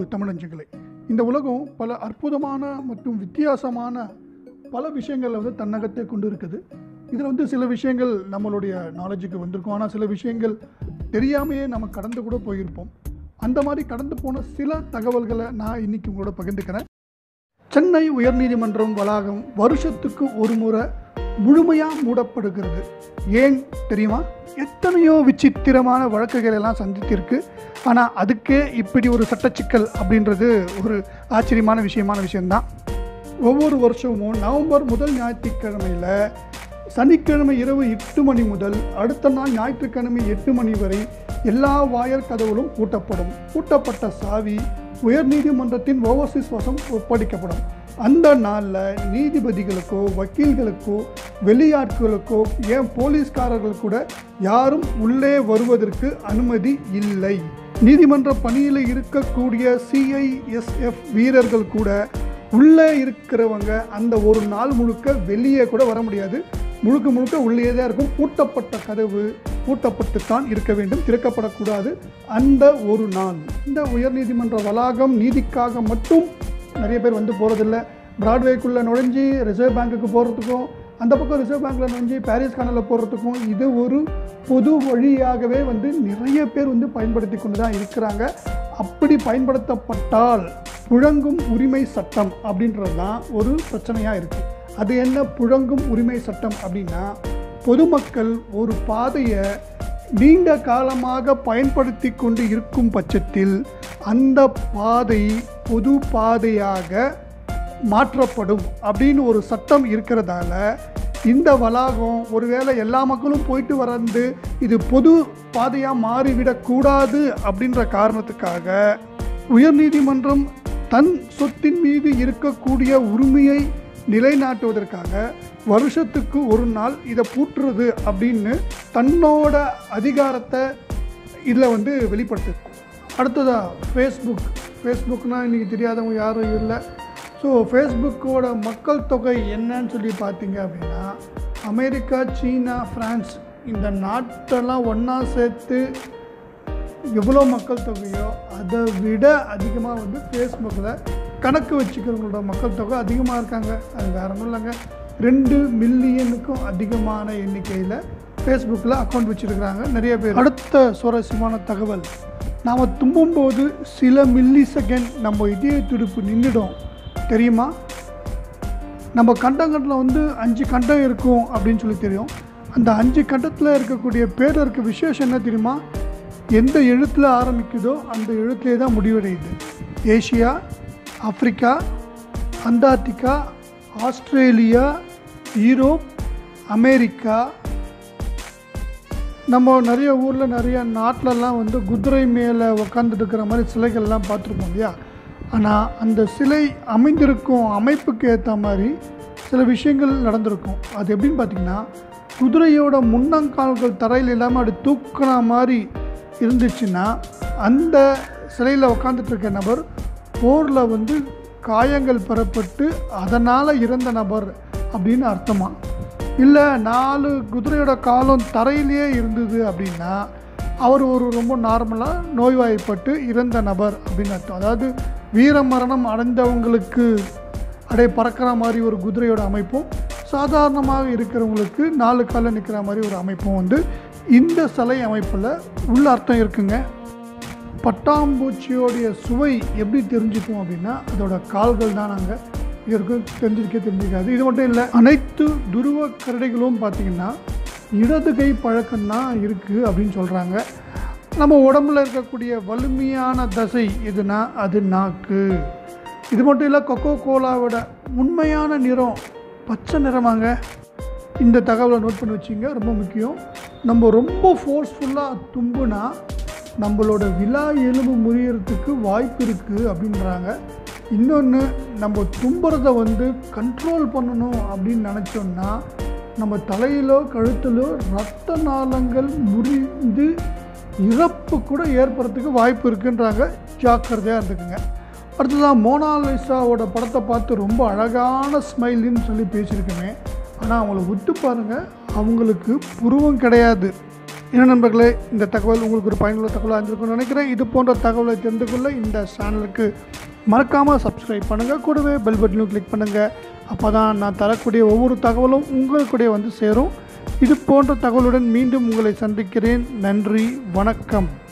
தமிழஞ்சங்களே, இந்த உலகம் பல அற்புதமான மற்றும் வித்தியாசமான பல விஷயங்களை தன்னகத்தை கொண்டு இருக்குது. இதில் சில விஷயங்கள் நம்மளுடைய நாலேஜுக்கு வந்திருக்கும், ஆனால் சில விஷயங்கள் தெரியாமையே நம்ம கடந்து கூட போயிருப்போம். அந்த மாதிரி கடந்து போன சில தகவல்களை நான் இன்றைக்கி உங்களோட பகிர்ந்துக்கிறேன். சென்னை உயர்நீதிமன்றம் வளாகம் வருஷத்துக்கு ஒரு முறை முழுமையாக மூடப்படுகிறது. ஏன் தெரியுமா? எத்தனையோ விசித்திரமான வழக்குகள் எல்லாம் சந்தித்திருக்கு. ஆனால் அதுக்கே இப்படி ஒரு சட்டச்சிக்கல் அப்படின்றது ஒரு ஆச்சரியமான விஷயம்தான். ஒவ்வொரு வருஷமும் நவம்பர் முதல் ஞாயிற்றுக்கிழமையில் சனிக்கிழமை இரவு 8 மணி முதல் அடுத்த நாள் ஞாயிற்றுக்கிழமை 8 மணி வரை எல்லா வாயல் கதவுகளும் பூட்டப்படும். பூட்டப்பட்ட சாவி உயர்நீதிமன்றத்தின் ஓவர்சீஸ் வசம் ஒப்படைக்கப்படும். அந்த நாளில் நீதிபதிகளுக்கோ வக்கீல்களுக்கோ வெளியாட்களுக்கோ ஏன் போலீஸ்காரர்கள் கூட யாரும் உள்ளே வருவதற்கு அனுமதி இல்லை. நீதிமன்ற பணியில் இருக்கக்கூடிய CISF வீரர்கள் கூட உள்ளே இருக்கிறவங்க அந்த ஒரு நாள் முழுக்க வெளியே கூட வர முடியாது. முழுக்க உள்ளே தான் இருக்கும். பூட்டப்பட்ட கதவு பூட்டப்பட்டுத்தான் இருக்க வேண்டும், திறக்கப்படக்கூடாது அந்த ஒரு நாள். இந்த உயர்நீதிமன்ற வளாகம் நீதிக்காக மட்டும் நிறைய பேர் போகிறதில்ல. பிராட்வேக்குள்ளே நுழைஞ்சி ரிசர்வ் பேங்க்குக்கு போகிறதுக்கும், அந்த பக்கம் ரிசர்வ் பேங்க்கில் நுழைஞ்சி பாரிஸ் கானலில் போகிறதுக்கும் இது ஒரு பொது வழியாகவே நிறைய பேர் பயன்படுத்தி கொண்டு தான் இருக்கிறாங்க. அப்படி பயன்படுத்தப்பட்டால் புழங்கும் உரிமை சட்டம் அப்படின்றது தான் ஒரு பிரச்சனையாக இருக்குது. அது என்ன புழங்கும் உரிமை சட்டம் அப்படின்னா, பொதுமக்கள் ஒரு பாதையை நீண்ட காலமாக பயன்படுத்தி கொண்டு இருக்கும் பட்சத்தில் அந்த பாதை பொது பாதையாக மாற்றப்படும் அப்படின்னு ஒரு சட்டம் இருக்கிறதால இந்த வளாகம் ஒருவேளை எல்லா மக்களும் போயிட்டு வரந்து இது பொது பாதையாக மாறிவிடக்கூடாது அப்படின்ற காரணத்துக்காக உயர்நீதிமன்றம் தன் சொத்தின் மீது இருக்கக்கூடிய உரிமையை நிலைநாட்டுவதற்காக வருஷத்துக்கு ஒரு நாள் இதை பூட்டுறது அப்படின்னு தன்னோட அதிகாரத்தை இதில் வெளிப்படுத்துது. அடுத்ததாக ஃபேஸ்புக்னால் இன்றைக்கி தெரியாதவங்க யாரும் இல்லை. ஸோ ஃபேஸ்புக்கோட மக்கள் தொகை என்னன்னு சொல்லி பார்த்தீங்க அப்படின்னா, அமெரிக்கா, சீனா, ஃப்ரான்ஸ் இந்த நாட்டெல்லாம் ஒன்றா சேர்த்து எவ்வளோ மக்கள் தொகையோ அதை விட அதிகமாக ஃபேஸ்புக்கில் கணக்கு வச்சுக்கிறவங்களோட மக்கள் தொகை அதிகமாக இருக்காங்க. அது வேற ஒன்றும் இல்லைங்க, 2 மில்லியனுக்கும் அதிகமான எண்ணிக்கையில் ஃபேஸ்புக்கில் அக்கௌண்ட் வச்சுருக்கிறாங்க நிறைய பேர். அடுத்த சுவாரஸ்யமான தகவல், நாம் தும்பும்போது சில மில்லி செகண்ட் நம்ம இதய துடிப்பு நின்றுடும் தெரியுமா? நம்ம கண்டங்களில் 5 கண்டம் இருக்கும் அப்படின்னு சொல்லி தெரியும். அந்த 5 கண்டத்தில் இருக்கக்கூடிய பேர் இருக்க விசேஷம் என்ன தெரியுமா? எந்த எழுத்தில் ஆரம்பிக்குதோ அந்த எழுத்திலே தான் முடிவடையுது. Asia, Africa, Antarctica, Australia, Europe, America. நம்ம நிறைய ஊரில் நிறைய நாட்டிலலாம் குதிரை மேலே உக்காந்துட்டு இருக்கிற மாதிரி சிலைகள்லாம் பார்த்துருப்போம் இல்லையா? ஆனால் அந்த சிலை அமைந்திருக்கும் அமைப்புக்கு ஏற்ற மாதிரி சில விஷயங்கள் நடந்திருக்கும். அது எப்படின்னு பார்த்திங்கன்னா, குதிரையோட முன்னங்கால்கள் தரையில் இல்லாமல் அப்படி தூக்கின மாதிரி இருந்துச்சுன்னா அந்த சிலையில் உக்காந்துட்டுருக்க நபர் போரில் காயங்கள் பெறப்பட்டு அதனால் இறந்த நபர் அப்படின்னு அர்த்தமா? இல்லை 4 குதிரையோட காலம் தரையிலேயே இருந்தது அப்படின்னா அவர் ரொம்ப நார்மலாக நோய்வாய்ப்பட்டு இறந்த நபர் அப்படின்னு அர்த்தம். அதாவது வீர மரணம் அடைந்தவங்களுக்கு பறக்கிற மாதிரி ஒரு குதிரையோட அமைப்பும், சாதாரணமாக இருக்கிறவங்களுக்கு 4 காலில் நிற்கிற மாதிரி ஒரு அமைப்பும் இந்த சிலை அமைப்பில் உள்ள அர்த்தம் இருக்குங்க. பட்டாம்பூச்சியோடைய சுவை எப்படி தெரிஞ்சுக்கும் அப்படின்னா அதோட கால்கள் தான் நாங்கள் இதற்கு தெரிஞ்சிக்காது. இது மட்டும் இல்லை, அனைத்து துருவ கரடிகளும் பார்த்திங்கன்னா இடது கை பழக்கம்தான் இருக்குது அப்படின்னு சொல்கிறாங்க. நம்ம உடம்புல இருக்கக்கூடிய வலிமையான தசை எதுனா அது நாக்கு. இது மட்டும் இல்லை, கொக்கோ கோலாவோட உண்மையான நிறம் பச்சை நிறமாங்க. இந்த தகவலை நோட் பண்ணி வச்சிங்க, ரொம்ப முக்கியம். நம்ம ரொம்ப ஃபோர்ஸ்ஃபுல்லாக தும்புனா நம்மளோட விலா எலும்பு முறியறதுக்கு வாய்ப்பு இருக்குது அப்படின்றாங்க. இன்னொன்று, நம்ம தும்புறதை கண்ட்ரோல் பண்ணணும் அப்படின்னு நினச்சோன்னா நம்ம தலையிலோ கழுத்திலோ இரத்த நாளங்கள் முறிந்து இறப்பு கூட ஏற்படுறதுக்கு வாய்ப்பு இருக்குன்றாங்க. ஜாக்கிரதையாக இருந்துக்குங்க. அடுத்ததான், மோனாலிசாவோட படத்தை பார்த்து ரொம்ப அழகான ஸ்மைலின்னு சொல்லி பேசியிருக்கேன். ஆனால் அவங்கள விட்டு பாருங்கள், அவங்களுக்கு புருவம் கிடையாது. என்ன நண்பர்களே, இந்த தகவல் உங்களுக்கு ஒரு பயனுள்ள தகவலாக இருந்திருக்கும்னு நினைக்கிறேன். இது போன்ற தகவலை தெரிந்து கொள்ள இந்த சேனலுக்கு மறக்காமல் சப்ஸ்கிரைப் பண்ணுங்கள். கூடவே பெல் பட்டனும் கிளிக் பண்ணுங்கள். அப்போ தான் நான் தரக்கூடிய ஒவ்வொரு தகவலும் உங்களுக்கூட வந்து சேரும். இது போன்ற தகவலுடன் மீண்டும் உங்களை சந்திக்கிறேன். நன்றி, வணக்கம்.